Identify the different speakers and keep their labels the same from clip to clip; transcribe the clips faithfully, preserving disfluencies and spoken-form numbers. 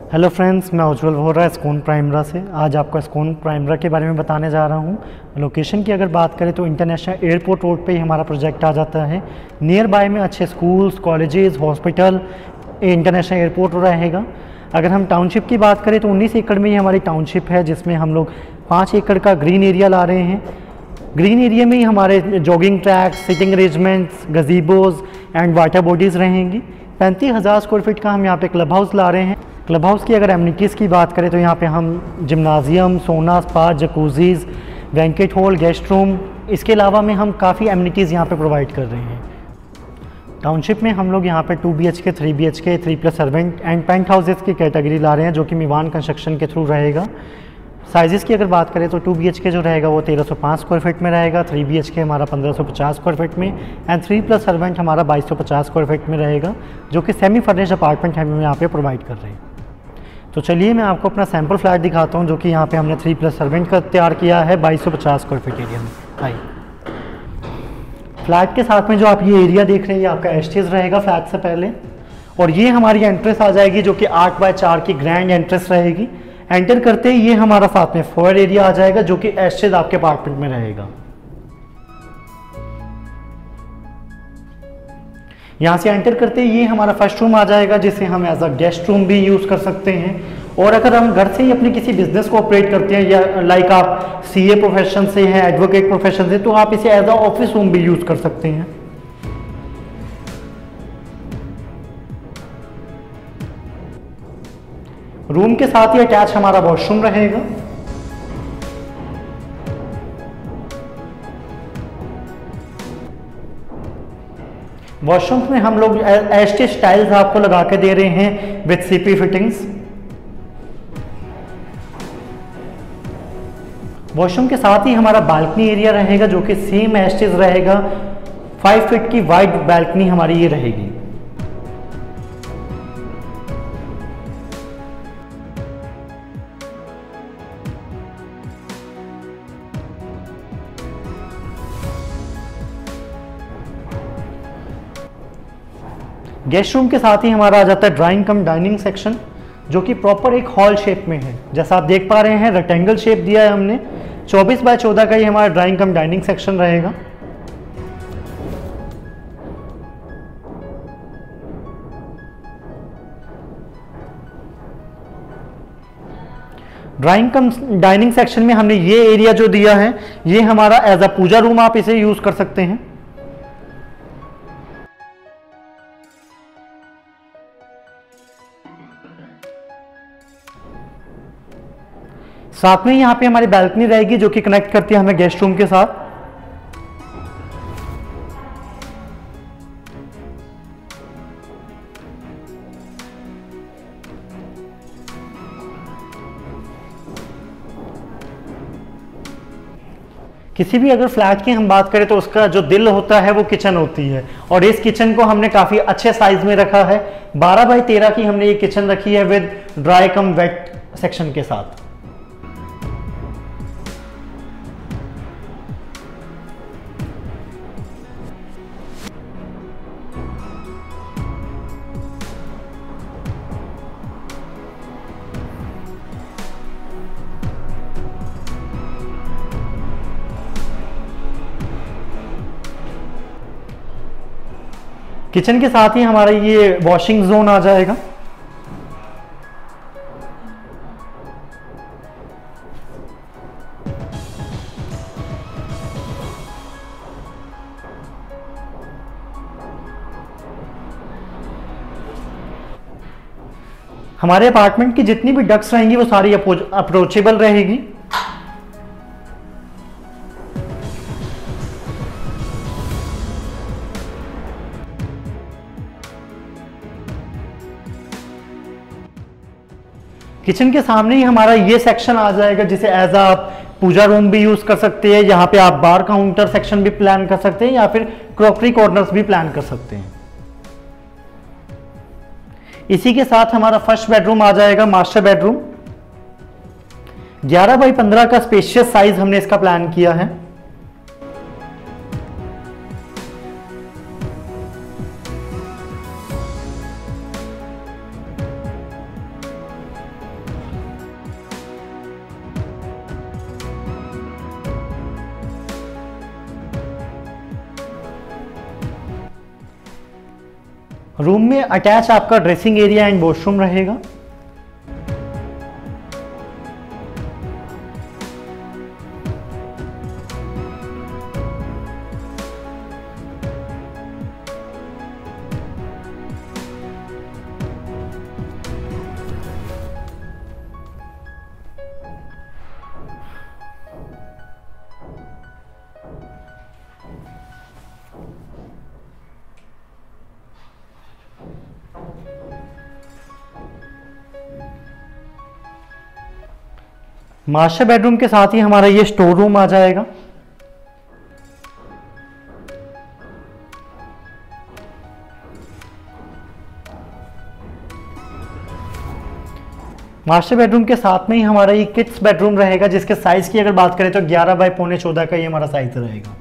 Speaker 1: Hello friends, मैं उज्जवल वोहरा स्कून प्राइमरा से। आज आपको स्कून प्राइमरा के बारे में बताने जा रहा हूँ। लोकेशन की अगर बात करें तो इंटरनेशनल एयरपोर्ट रोड पे ही हमारा प्रोजेक्ट आ जाता है। नियर बाय में अच्छे schools, colleges, hospital, international airport रहेगा। अगर हम टाउनशिप की बात करें तो उन्नीस एकड़ में ही हमारी टाउनशिप है, जिसमें हम लोग पाँच एकड़ का ग्रीन एरिया ला रहे हैं। ग्रीन एरिया में ही हमारे jogging tracks, sitting arrangements, gazebos and water bodies रहेंगी। पैंतीस हज़ार स्क्वायर फीट का हम यहाँ पे क्लब हाउस ला रहे हैं। क्लब हाउस की अगर एमिनिटीज़ की बात करें तो यहाँ पे हम gymnasium, sauna, spa, jacuzzis, banquet hall, guest room, इसके अलावा में हम काफ़ी एमिनिटीज़ यहाँ पे प्रोवाइड कर रहे हैं। टाउनशिप में हम लोग यहाँ पे two B H K, three B H K, three plus servant and penthouses की कैटेगरी ला रहे हैं, जो कि मिवान कंस्ट्रक्शन के थ्रू रहेगा। साइज़ की अगर बात करें तो टू बी एच के जो रहेगा वो तेरह सौ पाँच स्क्वायर फीट में रहेगा, थ्री बी एच के हमारा पंद्रह सौ पचास स्क्वायर फीट में एंड थ्री प्लस सर्वेंट हमारा बाईस सौ पचास स्क्वायर फीट में रहेगा, जो कि सेमी फर्निश्ड अपार्टमेंट हम यहाँ पे प्रोवाइड कर रहे हैं। तो चलिए मैं आपको अपना सैम्पल फ्लैट दिखाता हूँ, जो कि यहाँ पे हमने थ्री प्लस सर्वेंट का तैयार किया है बाईस सौ पचास स्क्वायर फीट एरिया में। आइए, फ्लैट के साथ में जो आप ये एरिया देख रहे हैं ये आपका एस्टेज रहेगा फ्लैट से पहले, और ये हमारी एंट्रेंस आ जाएगी जो कि आठ बाय चार की ग्रैंड एंट्रेंस रहेगी। एंटर करते ही ये हमारा साथ में फोयर एरिया आ जाएगा, जो कि एस्टेज आपके अपार्टमेंट में रहेगा। यहाँ से एंटर करते ही ये हमारा फर्स्ट रूम आ जाएगा, जिसे हम एज अ गेस्ट रूम भी यूज़ कर सकते हैं। और अगर हम घर से ही अपने किसी बिजनेस को ऑपरेट करते हैं, या लाइक आप सीए प्रोफेशन से हैं, एडवोकेट प्रोफेशन से, तो आप इसे एज अ ऑफिस रूम भी यूज़ कर सकते हैं। रूम के साथ ही अटैच हमारा वॉशरूम रहेगा। वॉशरूम में हम लोग एस्टेज टाइल्स आपको लगा के दे रहे हैं विद सीपी फिटिंग्स। वॉशरूम के साथ ही हमारा बालकनी एरिया रहेगा, जो कि सेम एस्टेज रहेगा। फाइव फीट की वाइड बालकनी हमारी ये रहेगी। गेस्ट रूम के साथ ही हमारा आ जाता है ड्राइंग कम डाइनिंग सेक्शन, जो कि प्रॉपर एक हॉल शेप में है। जैसा आप देख पा रहे हैं रेक्टेंगल शेप दिया है हमने। चौबीस बाय चौदह का ही हमारा ड्राइंग कम डाइनिंग सेक्शन रहेगा। ड्राइंग कम डाइनिंग सेक्शन में हमने ये एरिया जो दिया है, ये हमारा एज अ पूजा रूम आप इसे यूज कर सकते हैं। साथ में यहाँ पे हमारी बैल्कनी रहेगी, जो कि कनेक्ट करती है हमें गेस्ट रूम के साथ। किसी भी अगर फ्लैट की हम बात करें तो उसका जो दिल होता है वो किचन होती है, और इस किचन को हमने काफी अच्छे साइज में रखा है। बारह बाई तेरह की हमने ये किचन रखी है with dry cum wet section के साथ। किचन के साथ ही हमारा ये वॉशिंग जोन आ जाएगा। हमारे अपार्टमेंट की जितनी भी डक्ट्स रहेंगी वो सारी अप्रोचेबल रहेगी। किचन के सामने ही हमारा ये सेक्शन आ जाएगा, जिसे एज आ आप पूजा रूम भी यूज कर सकते हैं। यहाँ पे आप बार काउंटर सेक्शन भी प्लान कर सकते हैं, या फिर क्रॉकरी कॉर्नर्स भी प्लान कर सकते हैं। इसी के साथ हमारा फर्स्ट बेडरूम आ जाएगा, मास्टर बेडरूम। ग्यारह बाई पंद्रह का स्पेशियस साइज हमने इसका प्लान किया है। रूम में अटैच आपका ड्रेसिंग एरिया एंड वॉशरूम रहेगा। मास्टर बेडरूम के साथ ही हमारा ये स्टोर रूम आ जाएगा। मास्टर बेडरूम के साथ में ही हमारा ये किड्स बेडरूम रहेगा, जिसके साइज की अगर बात करें तो ग्यारह बाय पौने चौदह का ये हमारा साइज रहेगा।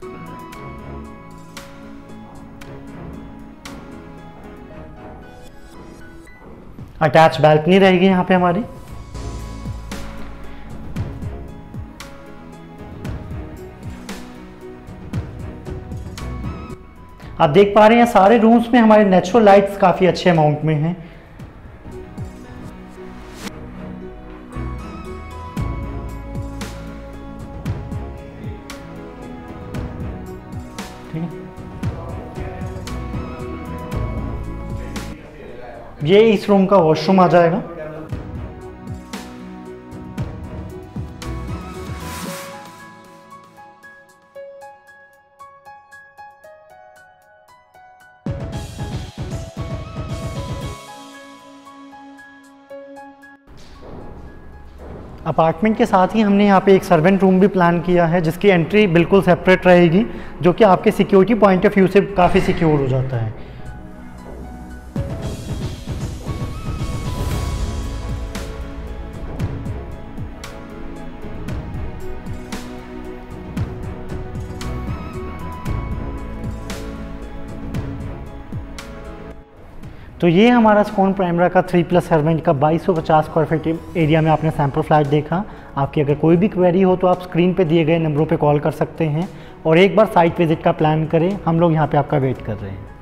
Speaker 1: अटैच बालकनी रहेगी यहाँ पे हमारी। आप देख पा रहे हैं सारे रूम्स में हमारे नेचुरल लाइट्स काफी अच्छे अमाउंट में हैं। ठीक है, ये इस रूम का वॉशरूम आ जाएगा। अपार्टमेंट के साथ ही हमने यहाँ पे एक सर्वेंट रूम भी प्लान किया है, जिसकी एंट्री बिल्कुल सेपरेट रहेगी, जो कि आपके सिक्योरिटी पॉइंट ऑफ व्यू से काफ़ी सिक्योर हो जाता है। तो ये हमारा स्कोन प्राइमरा का थ्री प्लस सर्वेंट का बाईस सौ पचास स्क्वायर फीट एरिया में आपने सैंपल फ्लैट देखा। आपकी अगर कोई भी क्वेरी हो तो आप स्क्रीन पे दिए गए नंबरों पे कॉल कर सकते हैं और एक बार साइट विजिट का प्लान करें। हम लोग यहाँ पे आपका वेट कर रहे हैं।